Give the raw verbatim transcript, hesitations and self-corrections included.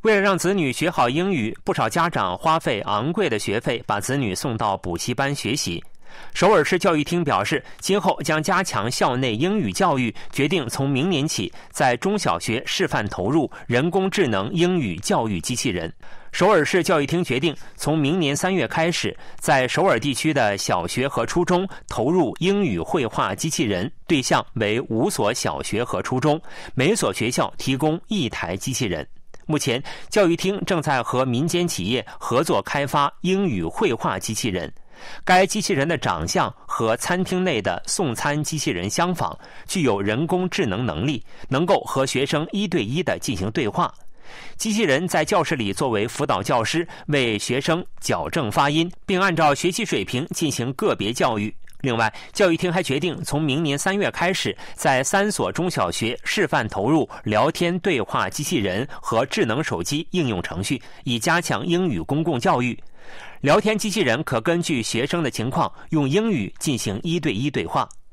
为了让子女学好英语，不少家长花费昂贵的学费把子女送到补习班学习。首尔市教育厅表示，今后将加强校内英语教育，决定从明年起在中小学示范投入人工智能英语教育机器人。首尔市教育厅决定，从明年三月开始，在首尔地区的小学和初中投入英语绘画机器人，对象为五所小学和初中，每所学校提供一台机器人。目前，教育厅正在和民间企业合作开发英语绘画机器人。该机器人的长相和餐厅内的送餐机器人相仿，具有人工智能能力，能够和学生一对一地进行对话。机器人在教室里作为辅导教师，为学生矫正发音，并按照学习水平进行个别教育。另外，教育厅还决定从明年三月开始，在三所中小学示范投入聊天对话机器人和智能手机应用程序，以加强英语公共教育。聊天机器人可根据学生的情况，用英语进行一对一对话。